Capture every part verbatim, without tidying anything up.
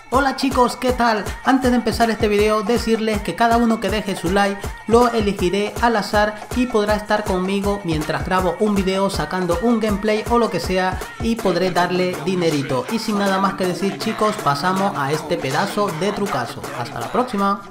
Hola chicos, ¿qué tal? Antes de empezar este video decirles que cada uno que deje su like lo elegiré al azar y podrá estar conmigo mientras grabo un video sacando un gameplay o lo que sea y podré darle dinerito. Y sin nada más que decir chicos, pasamos a este pedazo de trucazo. Hasta la próxima.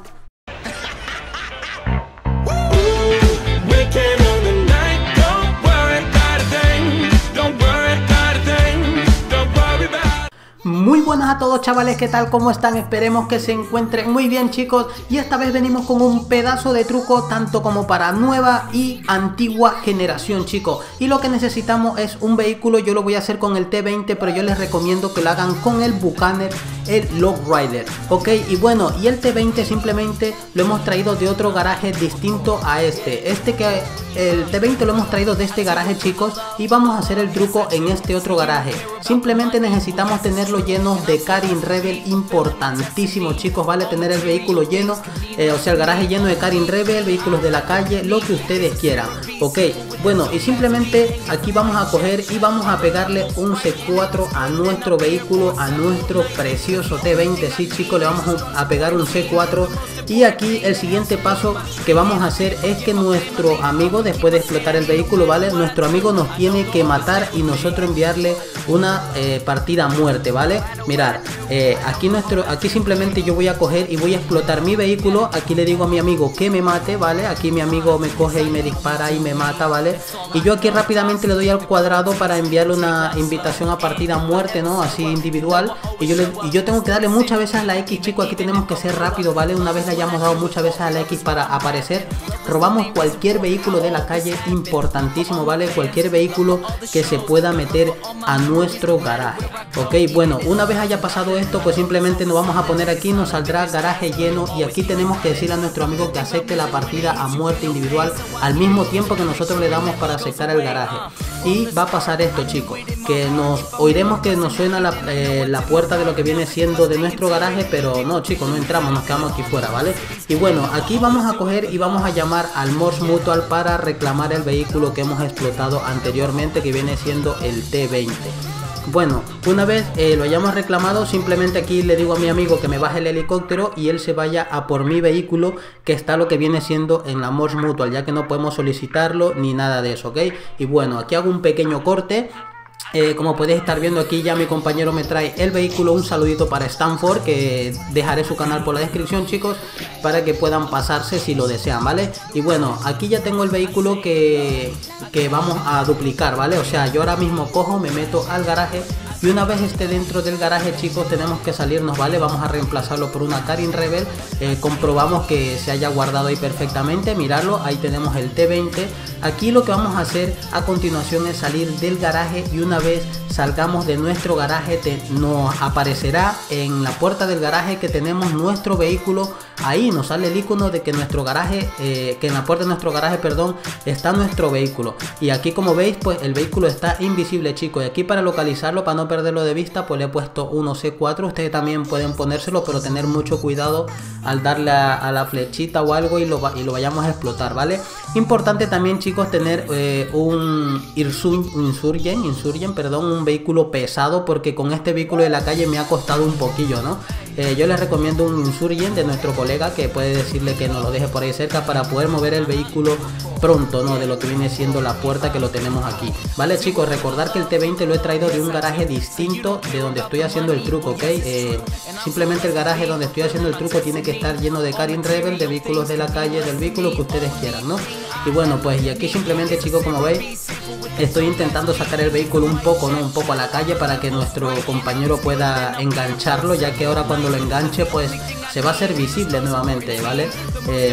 Muy buenas a todos chavales, ¿qué tal? ¿Cómo están? Esperemos que se encuentren muy bien chicos. Y esta vez venimos con un pedazo de truco tanto como para nueva y antigua generación chicos. Y lo que necesitamos es un vehículo. Yo lo voy a hacer con el T veinte, pero yo les recomiendo que lo hagan con el Bucaner, el Lowrider, ok. Y bueno, y el T veinte simplemente lo hemos traído de otro garaje distinto a este. Este que el T veinte lo hemos traído de este garaje chicos, y vamos a hacer el truco en este otro garaje. Simplemente necesitamos tenerlo lleno de Karin Rebel, importantísimo chicos, vale, tener el vehículo lleno, eh, o sea el garaje lleno de Karin Rebel, vehículos de la calle, lo que ustedes quieran, ok. Bueno, y simplemente aquí vamos a coger y vamos a pegarle un C cuatro a nuestro vehículo, a nuestro precioso T veinte, sí chicos, le vamos a pegar un C cuatro. Y aquí el siguiente paso que vamos a hacer es que nuestro amigo, después de explotar el vehículo, vale, nuestro amigo nos tiene que matar y nosotros enviarle una eh, partida a muerte, vale. Mirar, eh, aquí nuestro, aquí simplemente yo voy a coger y voy a explotar mi vehículo. Aquí le digo a mi amigo que me mate, vale. Aquí mi amigo me coge y me dispara y me mata, vale. Y yo aquí rápidamente le doy al cuadrado para enviarle una invitación a partida a muerte, ¿no? Así individual. Y yo, le, y yo tengo que darle muchas veces a la X, chicos. Aquí tenemos que ser rápido, vale. Una vez la hayamos dado muchas veces a la X para aparecer, robamos cualquier vehículo de la calle, importantísimo, vale, cualquier vehículo que se pueda meter a nuestro garaje, ok. Bueno, una vez haya pasado esto, pues simplemente nos vamos a poner aquí, nos saldrá garaje lleno, y aquí tenemos que decirle a nuestro amigo que acepte la partida a muerte individual al mismo tiempo que nosotros le damos para aceptar el garaje. Y va a pasar esto chicos, que nos oiremos que nos suena la, eh, la puerta de lo que viene siendo de nuestro garaje, pero no chicos, no entramos, nos quedamos aquí fuera, vale. Y bueno, aquí vamos a coger y vamos a llamar al Mors Mutual para reclamar el vehículo que hemos explotado anteriormente, que viene siendo el T veinte. Bueno, una vez eh, lo hayamos reclamado, simplemente aquí le digo a mi amigo que me baje el helicóptero y él se vaya a por mi vehículo, que está lo que viene siendo en la Mors Mutual, ya que no podemos solicitarlo ni nada de eso, ok. Y bueno, aquí hago un pequeño corte. Eh, como podéis estar viendo aquí ya mi compañero me trae el vehículo. Un saludito para Stanford, que dejaré su canal por la descripción chicos, para que puedan pasarse si lo desean, vale. Y bueno, aquí ya tengo el vehículo que, que vamos a duplicar, vale. O sea, yo ahora mismo cojo, me meto al garaje, y una vez esté dentro del garaje chicos, tenemos que salirnos, vale. Vamos a reemplazarlo por una Karin Rebel. eh, comprobamos que se haya guardado ahí perfectamente, mirarlo, ahí tenemos el T veinte. Aquí lo que vamos a hacer a continuación es salir del garaje, y una vez salgamos de nuestro garaje te, nos aparecerá en la puerta del garaje que tenemos nuestro vehículo. Ahí nos sale el icono de que nuestro garaje, eh, que en la puerta de nuestro garaje, perdón, está nuestro vehículo. Y aquí como veis, pues el vehículo está invisible chicos. Y aquí para localizarlo, para no perderlo de vista, pues le he puesto uno C cuatro. Ustedes también pueden ponérselo, pero tener mucho cuidado al darle a, a la flechita o algo y lo, y lo vayamos a explotar, ¿vale? Importante también chicos tener eh, un Insurgent, Insurgent, perdón, un vehículo pesado, porque con este vehículo de la calle me ha costado un poquillo, ¿no? Eh, yo les recomiendo un Insurgent de nuestro colega, que puede decirle que nos lo deje por ahí cerca para poder mover el vehículo pronto, ¿no? De lo que viene siendo la puerta, que lo tenemos aquí, ¿vale chicos? Recordar que el T veinte lo he traído de un garaje distinto de donde estoy haciendo el truco, ¿ok? Eh, simplemente el garaje donde estoy haciendo el truco tiene que estar lleno de Karin Rebel, de vehículos de la calle, del vehículo que ustedes quieran, ¿no? Y bueno, pues y aquí simplemente chicos, como veis, estoy intentando sacar el vehículo un poco, ¿no? Un poco a la calle para que nuestro compañero pueda engancharlo, ya que ahora cuando lo enganche pues se va a hacer visible nuevamente, ¿vale? Eh,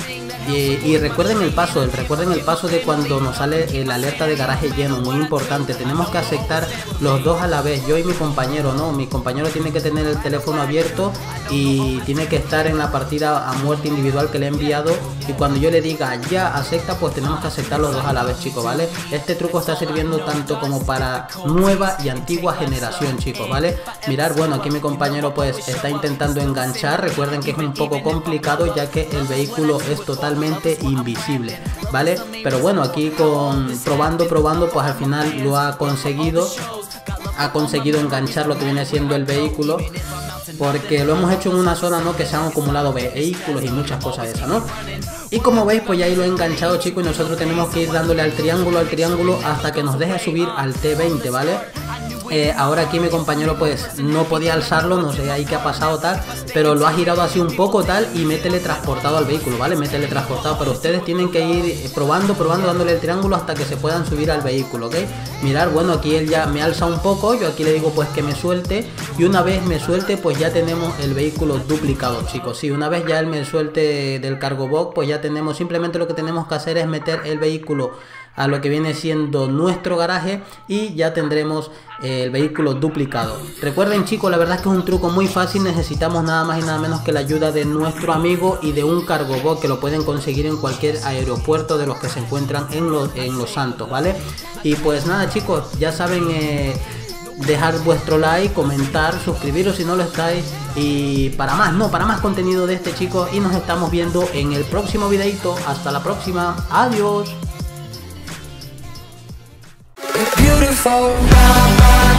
y, y recuerden el paso, el, recuerden el paso de cuando nos sale el alerta de garaje lleno, muy importante. Tenemos que aceptar los dos a la vez, yo y mi compañero, ¿no? Mi compañero tiene que tener el teléfono abierto y tiene que estar en la partida a muerte individual que le he enviado, y cuando yo le diga ya acepta, pues tenemos que aceptar los dos a la vez chicos, ¿vale? Este truco está sirviendo tanto como para nueva y antigua generación chicos, ¿vale? Mirar, bueno, aquí mi compañero pues está intentando enganchar. Recuerden que es un poco complicado ya que el vehículo es totalmente invisible, ¿vale? Pero bueno, aquí con probando, probando, pues al final lo ha conseguido. Ha conseguido enganchar lo que viene siendo el vehículo. porque lo hemos hecho en una zona, ¿no?, que se han acumulado vehículos y muchas cosas de esas, ¿no? Y como veis, pues ya ahí lo he enganchado, chicos, y nosotros tenemos que ir dándole al triángulo, al triángulo, hasta que nos deje subir al T veinte, ¿vale? Eh, ahora aquí mi compañero pues no podía alzarlo, no sé ahí qué ha pasado tal, pero lo ha girado así un poco tal y me he teletransportado al vehículo, ¿vale? Me he teletransportado, pero ustedes tienen que ir probando, probando, dándole el triángulo hasta que se puedan subir al vehículo, ¿ok? Mirar, bueno, aquí él ya me alza un poco, yo aquí le digo pues que me suelte, y una vez me suelte pues ya tenemos el vehículo duplicado, chicos. Sí, una vez ya él me suelte del cargo box, pues ya tenemos, simplemente lo que tenemos que hacer es meter el vehículo a lo que viene siendo nuestro garaje y ya tendremos eh, el vehículo duplicado. Recuerden, chicos, la verdad es que es un truco muy fácil, necesitamos nada más y nada menos que la ayuda de nuestro amigo y de un cargo bot que lo pueden conseguir en cualquier aeropuerto de los que se encuentran en los, en los Santos, ¿vale? Y pues nada, chicos, ya saben, eh, dejar vuestro like, comentar, suscribiros si no lo estáis, y para más, no, para más contenido de este, chicos, y nos estamos viendo en el próximo videito. Hasta la próxima, adiós. Beautiful.